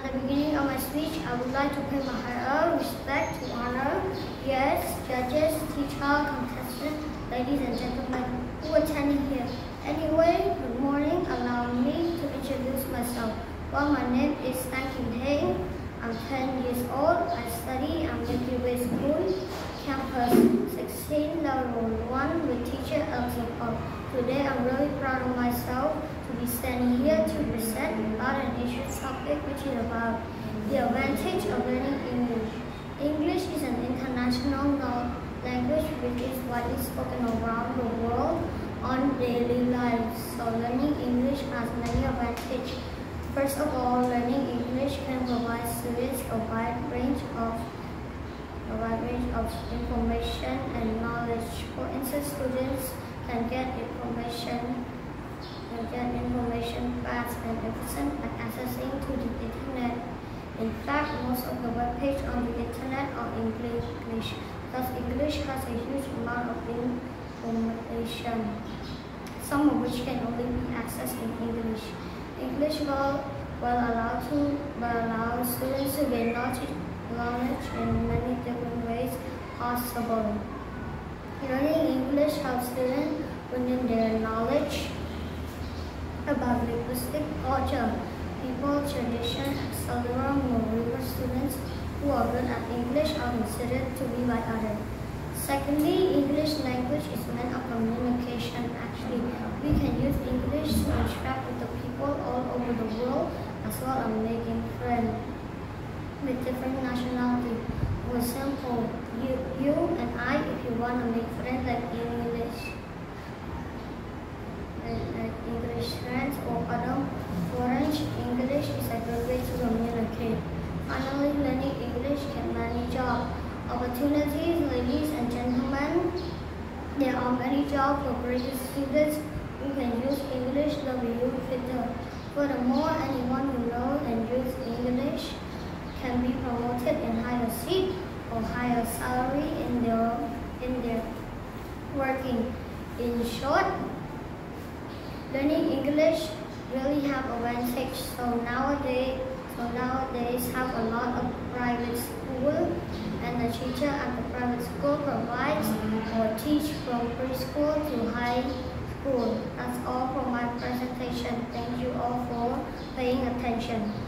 At the beginning of my speech, I would like to pay my higher respect to honor guests, judges, teacher, contestants, ladies and gentlemen who are attending here. Anyway, good morning. Allow me to introduce myself. Well, my name is Tan Kim Heng. I'm 10 years old. I study at Milky Way School, Campus 16, Level 1 with teacher Elsa Paul. Today, I'm really proud of myself to be standing here to present about an issue topic which is about the advantage of learning English. English is an international language which is widely spoken around the world on daily life. So learning English has many advantages. First of all, learning English can provide students a wide range of information and knowledge. For instance, students can get information fast and efficient by accessing to the internet. In fact, most of the web pages on the internet are in English because English has a huge amount of information, some of which can only be accessed in English. English will allow students to gain knowledge in many different ways possible. Learning English helps students widen their knowledge about linguistic culture, people, tradition, etc. Moreover, students who are good at English are considered to be by others. Secondly, English language is meant of communication. Actually, we can use English to interact with the people all over the world, as well as making friends with different nationalities. For example, you and I, if you want to make friends like English friends or other foreign, English is a good way to communicate. Finally, learning English can many job opportunities, ladies and gentlemen. There are many jobs for graduate students who can use English W filter. Furthermore, anyone who knows and uses English can be promoted in higher seat or higher salary in their working. In short, learning English really have advantage. So nowadays have a lot of private school, and the teacher at the private school provides or teach from preschool to high school. That's all for my presentation. Thank you all for paying attention.